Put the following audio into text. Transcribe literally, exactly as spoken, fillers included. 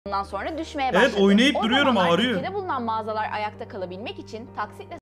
sonra düşmeye başladı. Evet, oynayıp o duruyorum, zamanlar ağrıyor. ülkede bulunan mağazalar ayakta kalabilmek için taksitle